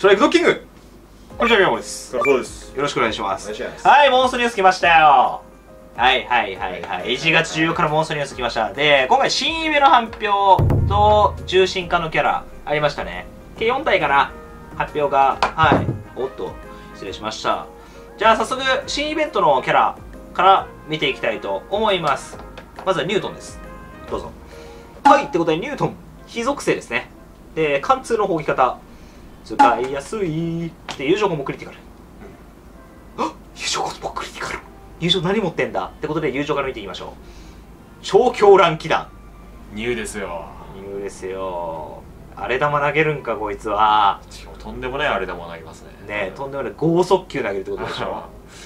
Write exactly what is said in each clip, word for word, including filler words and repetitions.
トライクドッキング。こんにちは、宮本です。 そうです。 よろしくお願いします。 お願いします。 はい、モンストニュース来ましたよ。はいはいはいはい。いちがつじゅうよっかのモンストニュース来ました。で、今回新イベの発表と重心化のキャラありましたね。計よん体かな、発表が。はい。おっと、失礼しました。じゃあ早速、新イベントのキャラから見ていきたいと思います。まずはニュートンです。どうぞ。はい、ってことでニュートン、非属性ですね。で、貫通の砲撃方。使いやすい。で、友情コンボクリティカル。あっ、友情コンボクリティカル。友情何持ってんだってことで友情から見ていきましょう。超狂乱気弾。 ニューですよ。 ニューですよ。荒れ玉投げるんか、こいつは。 とんでもない荒れ玉投げますね。 ねえ、とんでもない剛速球投げるってことでしょ。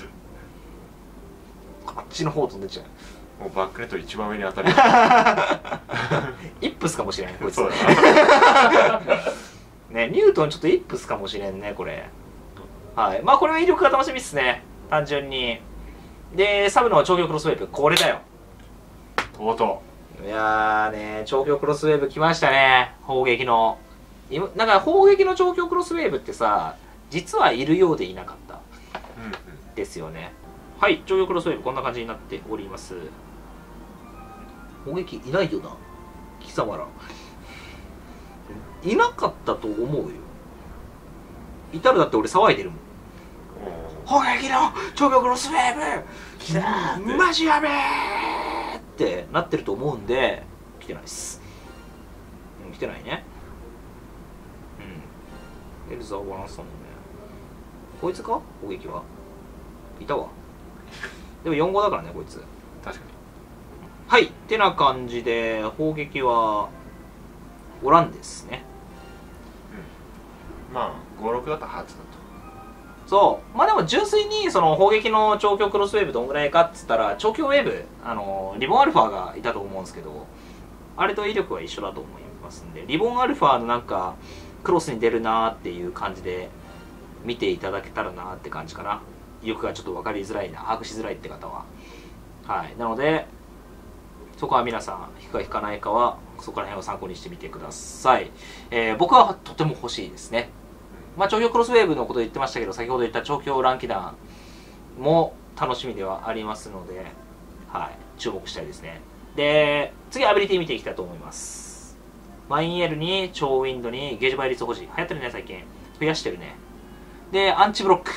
あっちの方飛んでっちゃう。 もうバックネット一番上に当たる。 イップスかもしれない、こいつ。 そうだな。 ね、ニュートンちょっとイップスかもしれんね、これ。はい。まあ、これは威力が楽しみっすね。単純に。で、サブの長距離クロスウェーブ、これだよ。 とうとう。いやーね、長距離クロスウェーブ来ましたね。砲撃の。今なんか、砲撃の長距離クロスウェーブってさ、実はいるようでいなかった。 うんうん。 ですよね。はい、長距離クロスウェーブ、こんな感じになっております。砲撃いないよな、貴様ら。いなかったと思うよ。いたらだって俺騒いでるもん。砲撃の長距離クロスウェーブ来たー、マジやべーってなってると思うんで、来てないっす。うん、来てないね。うん。エルザーバランスだもんね。こいつか砲撃は。いたわ。でもよん号だからね、こいつ。 確かに。 はい。ってな感じで、砲撃は、おらんですね。 うん。まあ、ご、ろくだったら初だと。 そう。まあでも純粋に、その砲撃の長距離クロスウェーブどんぐらいかっつったら、長距離ウェーブ、あの、リボンアルファがいたと思うんですけど、あれと威力は一緒だと思いますんで、リボンアルファのなんか、クロスに出るなーっていう感じで、見ていただけたらなーって感じかな。威力がちょっと分かりづらいな、把握しづらいって方は。はい。なので、そこは皆さん、引くか引かないかは、そこら辺を参考にしてみてください。えー、僕はとても欲しいですね。まあ、長距離クロスウェーブのこと言ってましたけど、先ほど言った長距離乱気弾も楽しみではありますので、はい、注目したいですね。で、次アビリティ見ていきたいと思います。マインエルに超ウィンドにゲージ倍率保持。流行ってるね、最近。増やしてるね。で、アンチブロック。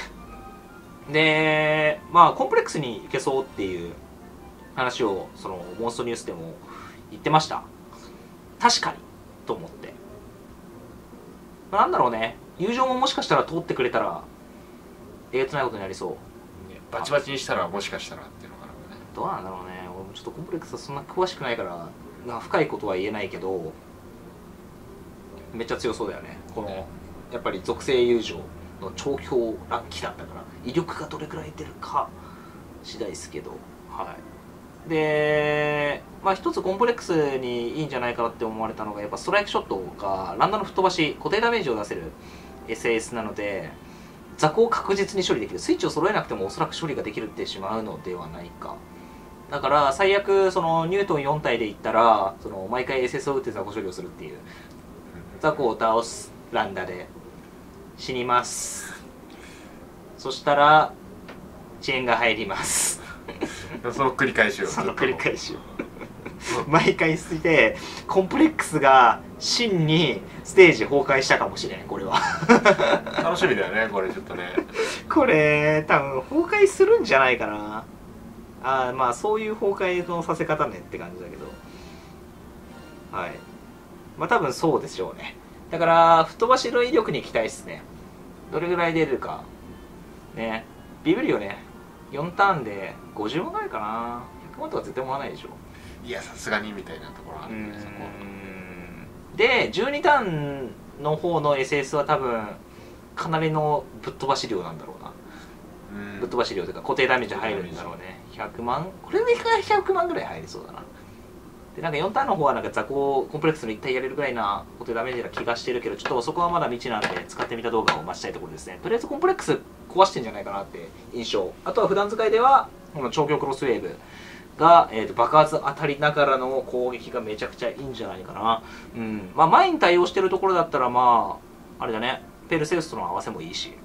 で、まあ、コンプレックスにいけそうっていう話を、その、モンストニュースでも言ってました。確かに、と思って。なんだろうね。友情ももしかしたら通ってくれたら、えげつないことになりそう。 ね、バチバチにしたらもしかしたらっていうのかな。 どうなんだろうね。俺もちょっとコンプレックスはそんな詳しくないから、なんか深いことは言えないけど、めっちゃ強そうだよね。この、やっぱり属性友情の長距離乱気弾だから、威力がどれくらい出るか次第ですけど、はい。で、まあ一つコンプレックスにいいんじゃないかなって思われたのが、やっぱストライクショットがランダム吹っ飛ばし、固定ダメージを出せる エスエス なので、雑魚を確実に処理できる。スイッチを揃えなくてもおそらく処理ができるってしまうのではないか。だから最悪そのニュートンよん体でいったら、その毎回 エスエス を打って雑魚処理をするっていう。雑魚を倒すランダで死にます。そしたら遅延が入ります。 その繰り返しを。 その繰り返しを。毎回捨てて、コンプレックスが真にステージ崩壊したかもしれない、これは。 楽しみだよね、これちょっとね。 これ、多分崩壊するんじゃないかな。ああ、まあそういう崩壊のさせ方ねって感じだけど。はい。まあ多分そうでしょうね。だから、吹っ飛ばしの威力に期待っすね。どれぐらい出るか。ね。ビビるよね。よんターンでごじゅうまんぐらいかな。ひゃくまんとか絶対もらわないでしょ。 いや、さすがにみたいなところあるんで、そこ。 で、じゅうにターンの方の エスエス は多分、かなりのぶっ飛ばし量なんだろうな。ぶっ飛ばし量というか固定ダメージ入るんだろうね。ひゃくまん、これでひゃくまんぐらい入りそうだな。で、なんかよんターンの方はなんか雑魚コンプレックスのいち体やれるぐらいな固定ダメージな気がしてるけど、ちょっとそこはまだ未知なんで使ってみた動画を待ちたいところですね。とりあえずコンプレックス壊してんじゃないかなって印象。あとは普段使いではこの長距離クロスウェーブが、えー、と爆発当たりながらの攻撃がめちゃくちゃいいんじゃないかな。うん。まあ前に対応してるところだったらまああれだね、 ペルセウスとの合わせもいいし、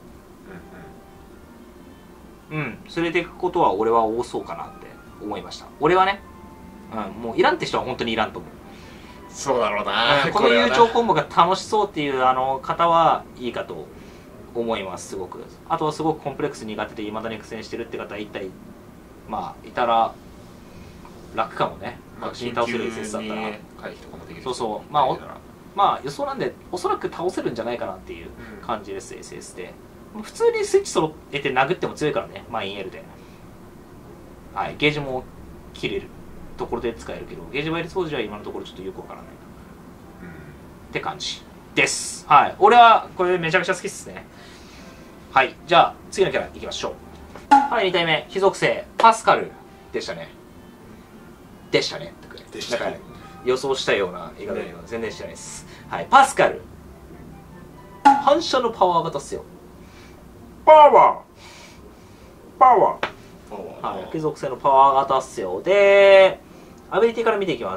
うん、うん、連れていくことは俺は多そうかなって思いました。俺はね、うん、もういらんって人は本当にいらんと思う。 そうだろうな、 うん、この友情コンボが楽しそうっていうあの方はいいかと思います。すごく。あとはすごくコンプレックス苦手でいまだに苦戦してるって方一体まあいたら楽かもね。確信に倒せる エスエス だったら、ね、 回避とかもできる。 そうそう、まあまあ予想なんでおそらく倒せるんじゃないかなっていう感じです、うん、エスエス で。普通にスイッチ揃えて殴っても強いからね、まあインエルで、はい、ゲージも切れるところで使えるけど、ゲージ倍率掃除は今のところちょっとよくわからない、うん、って感じです。はい、俺はこれめちゃくちゃ好きっすね。はい、じゃあ次のキャラいきましょう。はい、に体目、非属性パスカルでしたね。でしたねってだから予想したような言い方で全然してないです、はい、パスカル反射のパワー型っすよ。パワーパワー、はい、非属性のパワー型っすよ。でアビリティから見ていきます。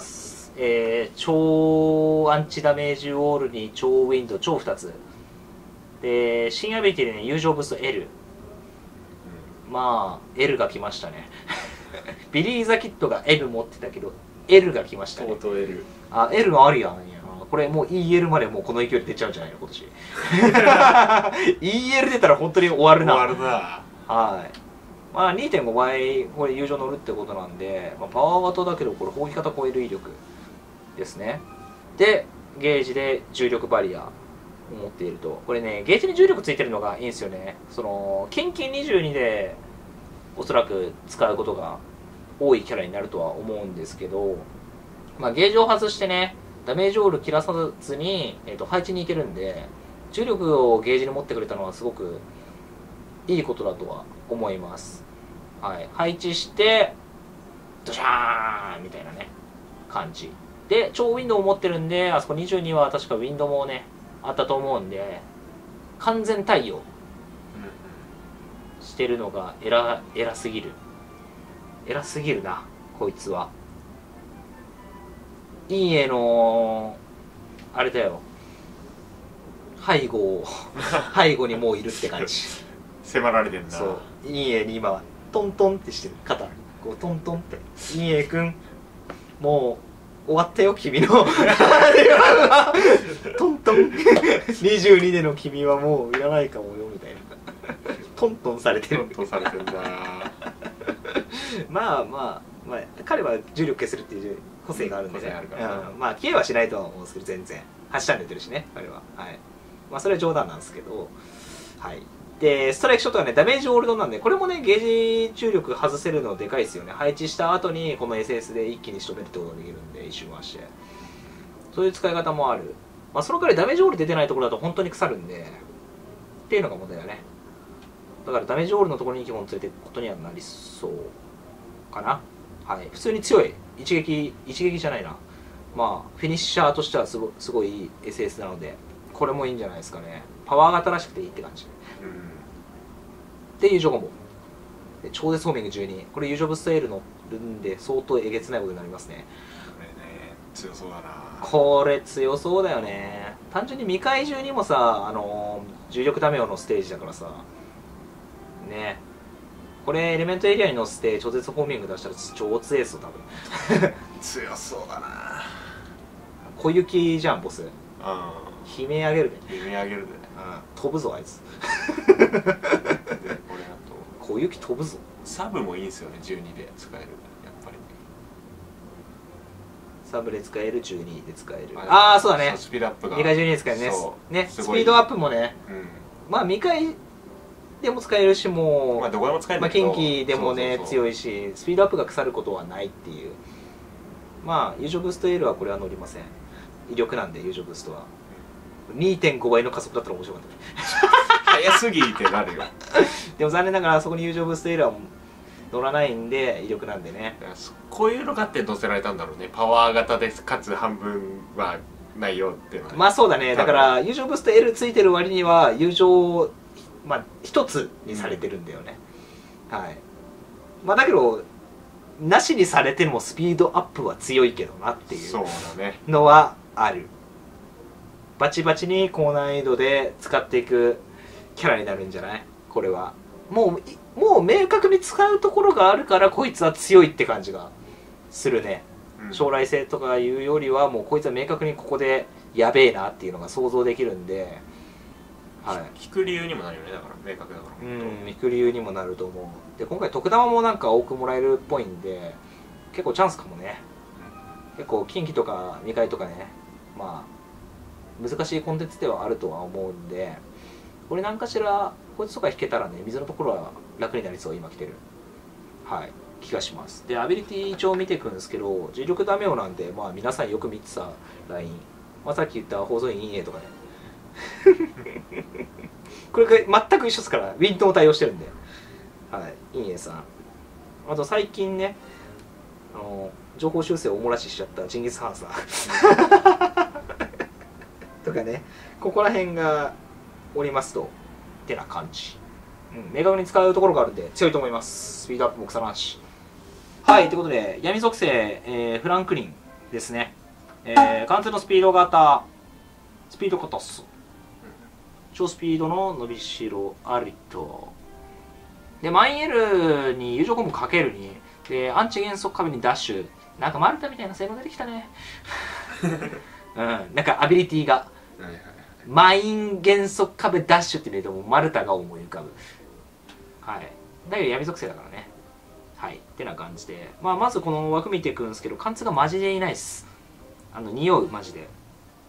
えー、超アンチダメージウォールに超ウィンド超ふたつで、新アビリティでね友情ブースト L、 まあ L が来ましたねビリー・ザ・キッドが L 持ってたけど L が来ましたね。とうとう L、 あ L のあるやん。これもう イーエル までもうこの勢いで出ちゃうんじゃないの今年イーエル 出たら本当に終わるな。終わるな。はい、まあ にてんご 倍これ友情乗るってことなんで、まあ、パワー型だけどこれ砲撃型超える威力ですね。でゲージで重力バリアを持っていると、これねゲージに重力ついてるのがいいんですよね。そのキンキンにじゅうにでおそらく使うことが多いキャラになるとは思うんですけど、まあ、ゲージを外してねダメージオール切らさずに、えー、と配置に行けるんで、重力をゲージに持ってくれたのはすごくいいことだとは思います。はい、配置してドシャーンみたいなね感じで、超ウィンドウを持ってるんで、あそこにじゅうには確かウィンドウもねあったと思うんで、完全対応してるのが偉偉すぎる偉すぎるなこいつは。いい絵のあれだよ、背後背後にもういるって感じ迫られてんだ。 そういい絵に今トントンってしてる肩こうトントンって、いい絵くんもう終わったよ君のトントンにじゅうにでの君はもういらないかもよみたいなトントンされてる。トントンされてるんだまあまあまあ彼は重力消せるっていう個性があるんで、ね、うん、まあ消えはしないとは思うんですけど、全然はちターン出てるしね彼は。はい、まあそれは冗談なんですけど、はい。でストライクショットはねダメージオールドなんで、これもねゲージ重力外せるのでかいですよね。配置した後にこの エスエス で一気に仕留めるってことができるんで、一周回してそういう使い方もある。まあそのくらいダメージオール出てないところだと本当に腐るんでっていうのが問題だね。だからダメージオールのところに基本連れていくことにはなりそうかな。はい、普通に強い一撃一撃じゃないな、まあフィニッシャーとしてはすごすごいいい エスエス なので、これもいいんじゃないですかね。パワー型らしくていいって感じ、うん、で友情コンボで超絶ホーミングじゅうに、これ友情ブスト L 乗るんで相当えげつないことになりますね。 これね強そうだな。 これ強そうだよね。単純に未開中にもさ、あのー、重力ダメ用のステージだからさね、これエレメントエリアに乗せて超絶ホーミング出したら超強いですよ多分強そうだな。 小雪じゃんボス。うん、悲鳴あげるで悲鳴あげるで、うん、 飛ぶぞあいつでこれあと小雪飛ぶぞ。 サブもいいんですよね、じゅうにで使える。やっぱりサブで使える、じゅうにで使える。ああそうだね、 スピードアップが未開じゅうにで使えるね。ねスピードアップもね、うん、まあ未開でも使えるし、もうまあどこでも使えるけど、まあ、近畿でもね強いし、スピードアップが腐ることはないっていう。まあ友情ブースト L はこれは乗りません。威力なんで友情ブーストは にてんご 倍の加速だったら面白かったね速すぎてなるよでも残念ながらそこに友情ブースト L は乗らないんで威力なんでね。 こういうのがあって乗せられたんだろうね。パワー型ですかつ半分はないよっていうのは。 まあそうだね。だから友情ブースト L ついてる割には友情まあ一つにされてるんだよね、うん、はい。まあだけどなしにされてもスピードアップは強いけどなっていうのはある。 バチバチに高難易度で使っていくキャラになるんじゃない？これはもうもう明確に使うところがあるからこいつは強いって感じがするね、うん、将来性とかいうよりはもうこいつは明確にここでやべえなっていうのが想像できるんで、 はい、引く理由にもなるよね。だから明確だからうん引く理由にもなると思う。で今回特玉もなんか多くもらえるっぽいんで結構チャンスかもね、うん、結構近畿とかにかいとかね、まあ難しいコンテンツではあるとは思うんで、これ何かしらこいつとか引けたらね水のところは楽になりそう。今来てるはい気がします。でアビリティ一応見ていくんですけど、重力ダメオなんで、まあ皆さんよく見てたライン、まあ、さっき言った放送員いいねとかねこれが全く一緒ですから、ウィントも対応してるんで、はいいいねさん。あと最近ねあの情報修正をおもらししちゃったジンギスハンさんとかね、ここら辺がおりますとってな感じ、うん、明確に使うところがあるんで強いと思います。スピードアップも腐らんし。はいということで闇属性、えー、フランクリンですね、えー、貫通のスピード型スピード型っす。超スピードの伸びしろありとでマインエルに友情コンボかけるにでアンチ減速壁にダッシュ、なんかマルタみたいな性能出てきたねうんなんかアビリティがはいはい、はい、マイン減速壁ダッシュって言うともマルタが思い浮かぶ。はいだけど闇属性だからね。はいってな感じで、まあ、まずこの枠見ていくんですけど、貫通がマジでいないっす。あの匂うマジで。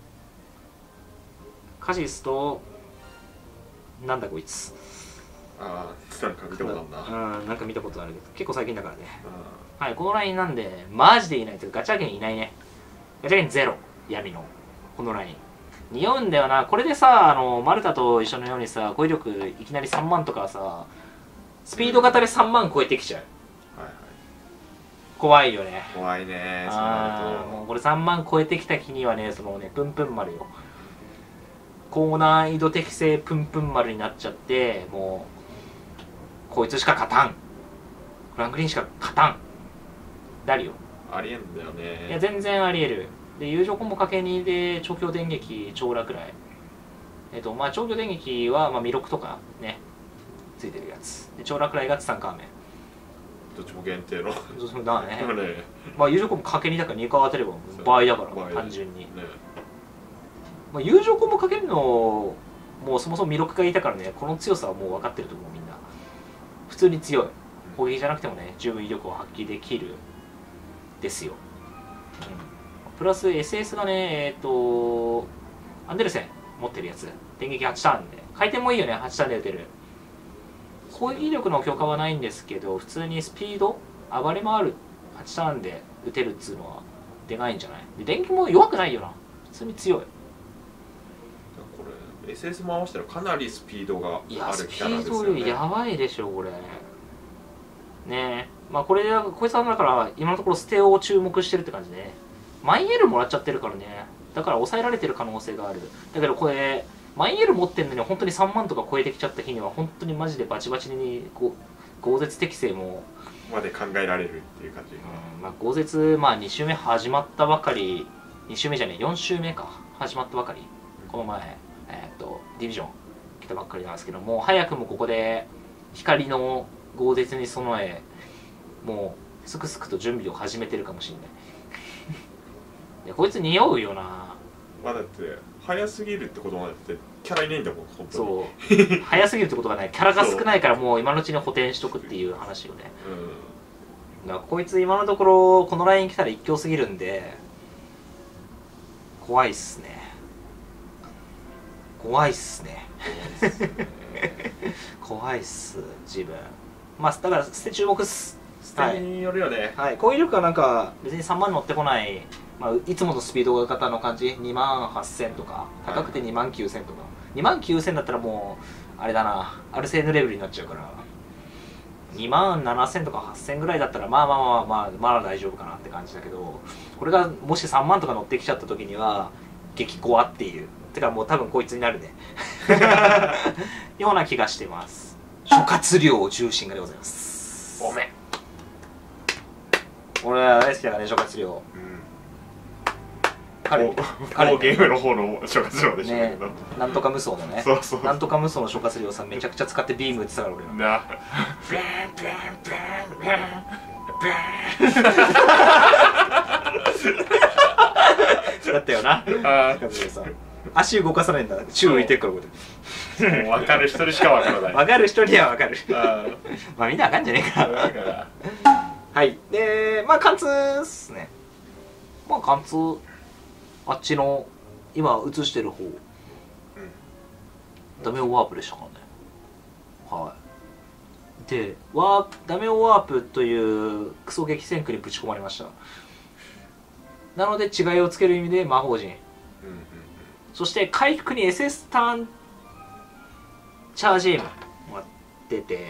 カシスとなんだこいつ、 ああなんか見たことあるな。 うんなんか見たことあるけど結構最近だからね。はいこのラインなんでマジでいないというかガチャ券いないね。ガチャ券ゼロ闇のこのライン匂うんだよな。これでさあのマルタと一緒のようにさ語彙力いきなりさんまんとかさスピード型でさんまん超えてきちゃう、はいはい、怖いよね。 怖いね。 ああもうこれさんまん超えてきた日にはねそのねプンプン丸よ、高難易度適正プンプン丸になっちゃって、もうこいつしか勝たん、フランクリンしか勝たんダリオありえんだよね。 いや全然ありえる。で友情コンボかけにで調教電撃超落雷、えっとまあ調教電撃はまあ弥勒とかねついてるやつで、超落雷がツタンカーメンどっちも限定のそうだねまあ友情コンボかけにだからにかい当てれば倍だから単純に、ねまあ、友情コンボかけるのもうそもそも弥勒がいたからね、この強さはもう分かってると思う。みんな普通に強い、攻撃じゃなくてもね十分威力を発揮できるですよ、うん、プラス エスエス がねえっ、ー、とアンデルセン持ってるやつ電撃はちターンで回転もいいよね。はちターンで打てる。攻撃力の強化はないんですけど普通にスピード暴れ回るはちターンで打てるっつうのはでかいんじゃない。で電気も弱くないよな、普通に強い。 これ エスエス 回したらかなりスピードがあるキャラですよね。 いやスピードやばいでしょこれねえ。まあこれこいつはだから今のところステオを注目してるって感じで、マインエルもらっちゃってるからね、だから抑えられてる可能性がある。だけどこれマインエル持ってるのに本当にさんまんとか超えてきちゃった日には本当にマジでバチバチにこう豪絶適正もまで考えられるっていう感じ、 うんまあ、豪絶まあに週目始まったばかり、に週目じゃねえよん週目か始まったばかり、うん、この前、えー、っとディビジョン来たばっかりなんですけども、早くもここで光の豪絶に備えもうすくすくと準備を始めてるかもしれないいやこいつ匂うよな。 まあだって早すぎるってことはだってキャラいないんだもん本当に。そう早すぎるってことがない、キャラが少ないからもう今のうちに補填しとくっていう話よね、うん、だからこいつ今のところこのライン来たら一強すぎるんで怖いっすね怖いっすね怖いっす自分。まあだから捨て注目っす。 捨てによるよね。 はい、攻撃力はなんか別にさんまん乗ってこない、まあ、いつものスピード型の感じにまんはっせんとか高くてにまんきゅうせんとか、にまんきゅうせんだったらもうあれだなアルセーヌレベルになっちゃうから、にまんななせんとかはっせんぐらいだったらまあまあまあまあまだ大丈夫かなって感じだけど、これがもしさんまんとか乗ってきちゃった時には激怖っていうてかもう多分こいつになるねような気がしてます。諸葛亮重心がでございます。おめん俺は大好きだからね諸葛亮、うん、 彼もうゲームの方の諸葛亮でしょうけど、 ね、なんとか無双のね、 そうそう、 なんとか無双の諸葛亮さんめちゃくちゃ使ってビーム打ってたから俺なはだったよな。 あ足動かさないんだ、宙浮いてるからこれもう分かる人にしか分からない。 分かる人には分かる。 あまあみんな分かんじゃねえか。 だからはいでまあ貫通っすね。まあ貫通あっちの今映してる方、うん、ダメオワープでしたからね。はいでワープダメオワープというクソ激戦区にぶち込まれました。なので違いをつける意味で魔法陣、うんうんうん、そして回復に エスエス ターンチャージエムも出て、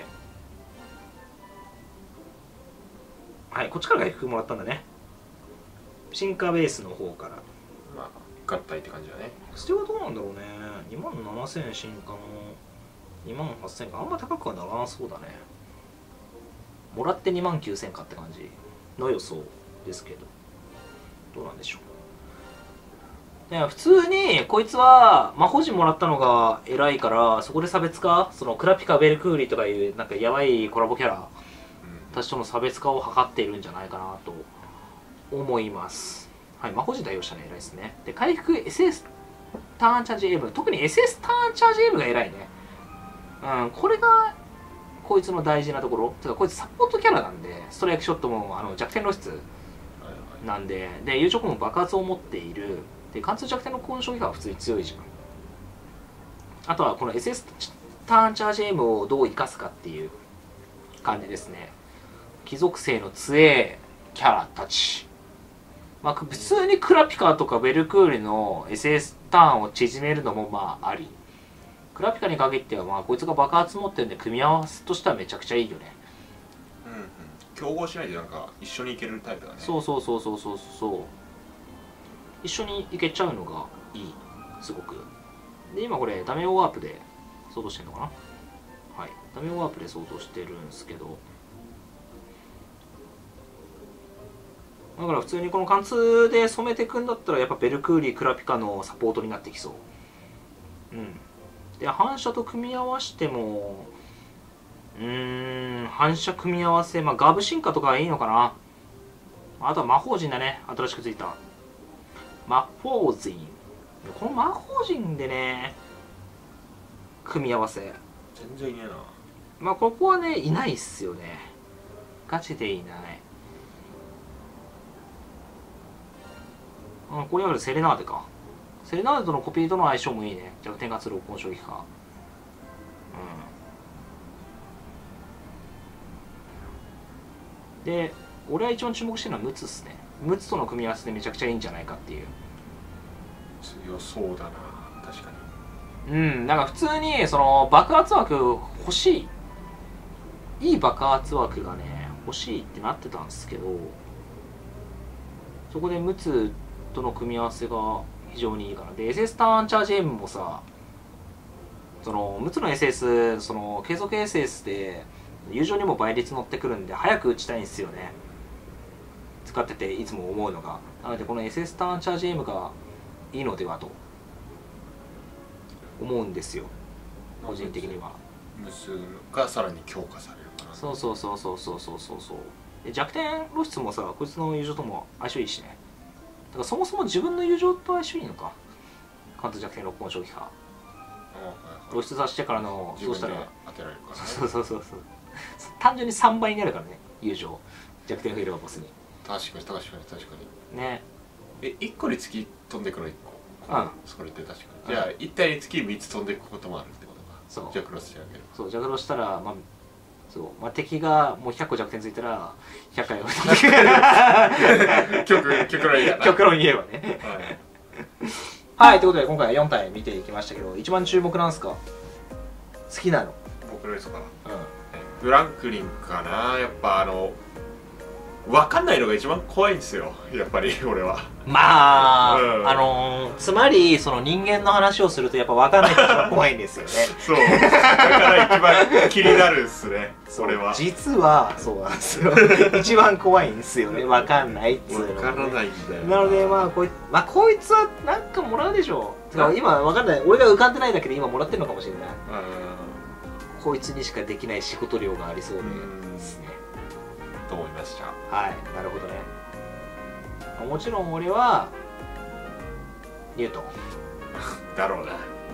はいこっちから回復もらったんだね。進化ベースの方からまあ合体って感じだね。 それはどうなんだろうね。にまんななせん進化のにまんはっせんかあんま高くはならなそうだね。もらってにまんきゅうせんかって感じの予想ですけど、どうなんでしょう。で普通にこいつは魔法陣もらったのが偉いから、そこで差別化、そのクラピカベルクーリとかいうなんかやばいコラボキャラたちとの差別化を図っているんじゃないかなと思います。はい、魔法陣対応したね、偉いですね。で回復 エスエス ターンチャージエム、特に エスエス ターンチャージエムが偉いね。うん、これがこいつの大事なところ。てかこいつサポートキャラなんで、ストライクショットもあの弱点露出なんで、で友情も爆発を持っている。で貫通弱点の交渉が普通に強いじゃん。あとはこの エスエス ターンチャージエムをどう生かすかっていう感じですね。貴族性の強いキャラたち、まあ、普通にクラピカとかベルクールの エスエス ターンを縮めるのもまああり。クラピカに限ってはまあこいつが爆発持ってるんで組み合わせとしてはめちゃくちゃいいよね。 うんうん、競合しないでなんか一緒にいけるタイプだね。 そうそうそうそうそうそう、一緒にいけちゃうのがいい、すごく。で今これダメオワープで相当してるのかな。はいダメオワープで相当してるんですけど、だから普通にこの貫通で染めていくんだったらやっぱベルクーリクラピカのサポートになってきそう。うんで反射と組み合わせてもうーん反射組み合わせ、まあガブ進化とかはいいのかな。あとは魔法陣だね、新しくついた魔法陣。この魔法陣でね組み合わせ全然いねえな。 まあここはねいないっすよね、ガチでいない。あここにあるセレナーデか。セレナーデとのコピーとの相性もいいね。弱点活録音衝撃か。うんで俺は一番注目してるのはムツっすね。ムツとの組み合わせでめちゃくちゃいいんじゃないかっていう。 強そうだな確かに。うんなんか普通にその爆発枠欲しい、いい爆発枠がね欲しいってなってたんですけど、そこでムツとの組み合わせが非常にいいかな。で エスエス ターンチャージエムもさ、そのムツの エスエス その継続 エスエス で友情にも倍率乗ってくるんで早く打ちたいんですよね、使ってていつも思うのが。なのでこの エスエス ターンチャージエムがいいのではと思うんですよ個人的には。 ムスがさらに強化されるかな。 そうそうそうそうそうそうそうそう。で弱点露出もさこいつの友情とも相性いいしね。だからそもそも自分の友情と相性いいのか。関東弱点録音衝撃波露出させてからのそうしたら当てられるから、ね、 そうそうそうそう単純にさんばいになるからね友情弱点フェイルがボスに。 確かに確かに確かにね。 えいっこにつき飛んでくのいっこ、うん、それって確かに、うん、じゃあいち体につきみっつ飛んでいくこともあるってことか。そう弱ロスしなければ。 そう弱ロスしたらまあそう、まあ、敵がもうひゃっこ弱点ついたらひゃっかいは極極論言えば極論言えばねはい、はい、ということで今回はよん体見ていきましたけど、一番注目なんすか、好きなの。 僕のですか、 うん、 ブランクリンかな。やっぱあの分かんないのが一番怖いんですよやっぱり俺は。 まあ、うん、あのー、つまりその人間の話をするとやっぱ分かんないのが怖いんですよねそうだから一番気になるっすねそれは。 実はそうなんですよ一番怖いんですよね、分かんないっつうの、ね、 分からないんだよ。 なのでまあこい、まあ、こいつはなんかもらうでしょう。今分かんない、俺が浮かんでないだけで今もらってるのかもしれない。こいつにしかできない仕事量がありそうでですねと思いました。 はい、なるほどね。もちろん俺はニュートンだろうな。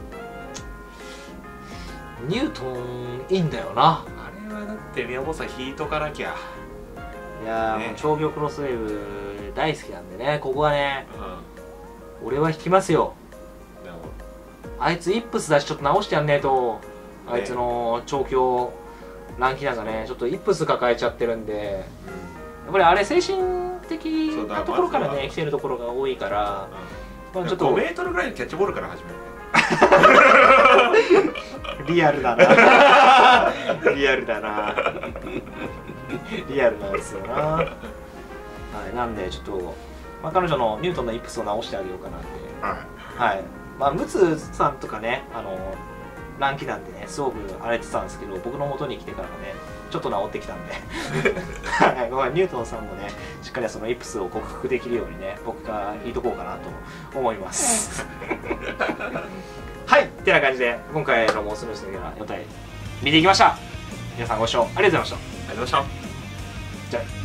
ニュートンいいんだよな。 あれはだって宮本さん引いとかなきゃ。 いやー、ね、もう長距クロスウェーブ大好きなんでね、ここはね、うん、俺は引きますよ。あいつイップスだしちょっと直してやんねえと、あいつの長距乱気なんかねちょっとイップス抱えちゃってるんで、うん、やっぱりあれ精神的なところからね来てるところが多いから、 うん、まあちょっとごメートルぐらいのキャッチボールから始めるリアルだなリアルだなリアルなんですよな。はい、なんでちょっと、まあ、彼女のニュートンのイップスを直してあげようかなって。はい、はい、まあムツさんとかね、あの乱気なんでねすごく荒れてたんですけど、僕の元に来てからもねちょっと治ってきたんではい、まあ、ニュートンさんもねしっかりそのイップスを克服できるようにね僕が引いとこうかなと思いますはい、ってな感じで今回のモースヌースのよん体見ていきました。皆さんご視聴ありがとうございました。 ありがとうございました。 じゃあ